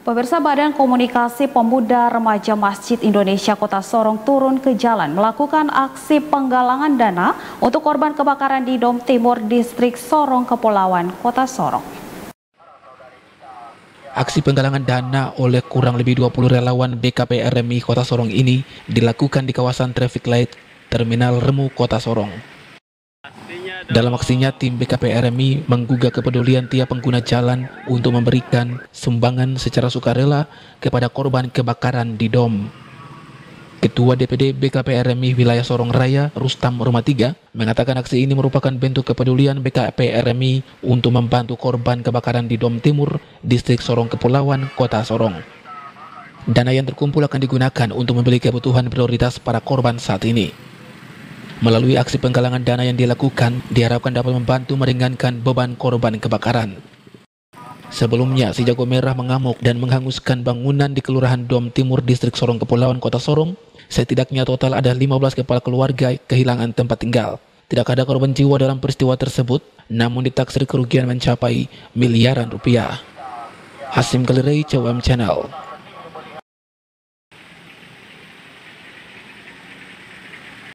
Pemirsa, Badan Komunikasi Pemuda Remaja Masjid Indonesia Kota Sorong turun ke jalan melakukan aksi penggalangan dana untuk korban kebakaran di Dom Timur Distrik Sorong Kepulauan Kota Sorong. Aksi penggalangan dana oleh kurang lebih 20 relawan BKP RMI Kota Sorong ini dilakukan di kawasan Traffic Light Terminal Remu Kota Sorong. Dalam aksinya, tim BKP RMI menggugah kepedulian tiap pengguna jalan untuk memberikan sumbangan secara sukarela kepada korban kebakaran di Dom. Ketua DPD BKP RMI Wilayah Sorong Raya, Rustam Rumatiga, mengatakan aksi ini merupakan bentuk kepedulian BKP RMI untuk membantu korban kebakaran di Dom Timur, Distrik Sorong Kepulauan, Kota Sorong. Dana yang terkumpul akan digunakan untuk membeli kebutuhan prioritas para korban saat ini. Melalui aksi penggalangan dana yang dilakukan, diharapkan dapat membantu meringankan beban korban kebakaran. Sebelumnya, si jago merah mengamuk dan menghanguskan bangunan di Kelurahan Dom Timur, Distrik Sorong Kepulauan, Kota Sorong. Setidaknya total ada 15 kepala keluarga kehilangan tempat tinggal. Tidak ada korban jiwa dalam peristiwa tersebut, namun ditaksir kerugian mencapai miliaran rupiah. Hasim Kalirai, CWM Channel.